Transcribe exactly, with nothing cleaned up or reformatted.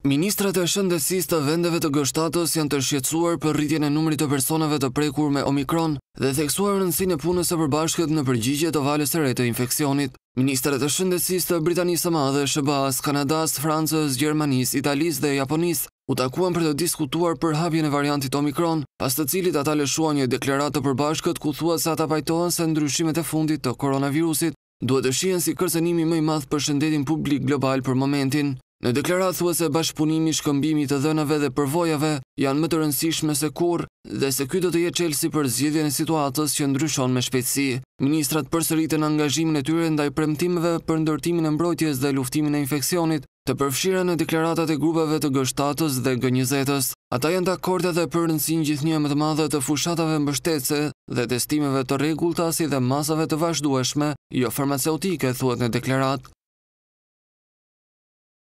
Ministrat e shëndetësisë të vendeve të G-shtatës janë të shqetësuar për rritjen e numrit të personave të prekur me Omikron dhe theksuar rëndësinë e punës së përbashkët në përgjigje të valës së re të infeksionit. Ministrat e shëndetësisë të Britanisë së Madhe, S B A-s, Kanadas, Francës, Gjermanisë, Italisë dhe Japonisë u takuan për të diskutuar për hapjen e variantit Omikron, pas të cilit ata lëshuan një deklaratë të përbashkët ku thuhet se ata pajtohen se ndryshimet e fundit të koronavirusit duhet të shihen si kërcënimi më i madh për shëndetin publik global për momentin. Në deklaratë thuhet se bashkëpunimi, shkëmbimi i të dhënave dhe përvojave janë më të rëndësishme se kurrë dhe se ky do të jetë çelësi për zgjidhjen e situatës që ndryshon me shpejtësi. Ministrat përsëritën angazhimin e tyre ndaj premtimeve për ndërtimin e mbrojtjes dhe luftimin e infeksionit, të përfshira në deklaratat e grupeve të G-shtatës dhe G njëzet-ës. Ata janë dakord edhe për rëndësinë gjithnjë më të madhe të fushatave mbështetëse dhe testimeve të rregullta si dhe masave të vazhdueshme, jo farmaceutike, thuhet në deklaratë.